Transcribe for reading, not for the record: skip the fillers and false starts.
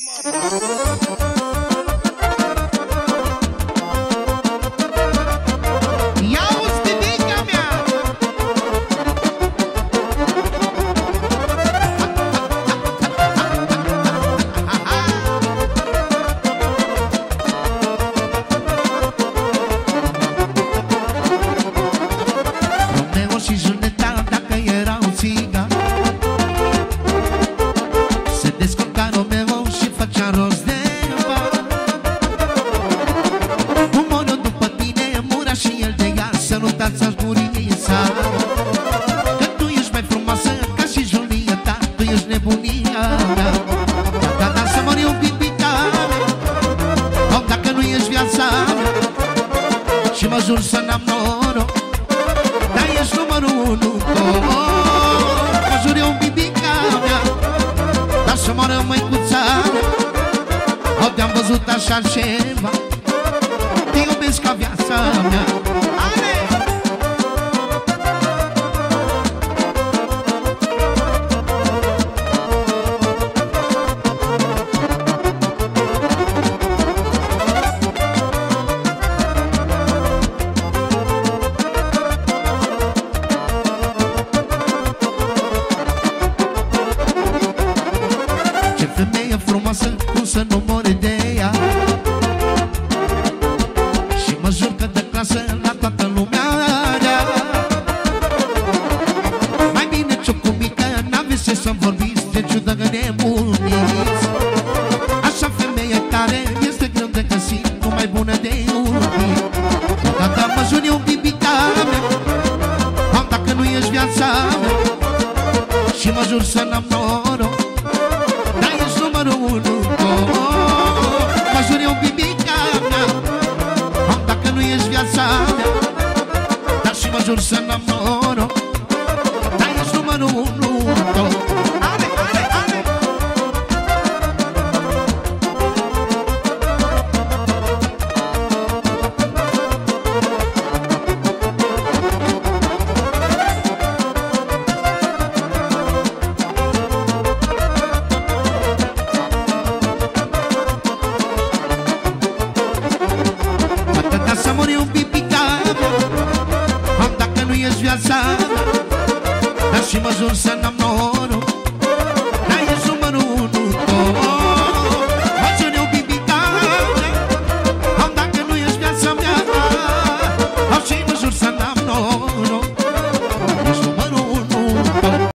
Și mă jur să n-am noroc, dar ești numărul unu. Mă jur eu, bibica mea, dar să moară măicuța mea. O, te-am văzut așa ceva, te iubesc ca viața mea. Femeie frumoasă, cum să nu mori de ea. Și mă jur că dă clasă la toată lumea rea. Mai bine ciucumică, n-aveți ce să vorbiți, de ciudă nemuniți. Așa femeie tare este greu de găsit, nu mai bună de iubit. Dacă mă jur eu, bibica mea, dacă nu ești viața mea. Și mă jur să n-am noroc, mă jur eu, bibica mea, dacă nu ești viața mea. Dar și mă jur să n-am noroc, dar ești numărul unu. Ale, ale, ale. Să mor eu, bibica mea, dacă nu ești viața mea. Dar și mă jur să n-am noroc,